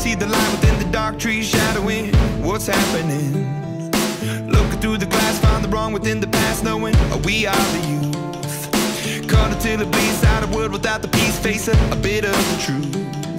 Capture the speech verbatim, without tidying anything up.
see the light within the dark trees shadowing what's happening. Looking through the glass, find the wrong within the past, knowing we are the youth. Caught until it bleeds out, a world without the peace, face a, a bit of the truth.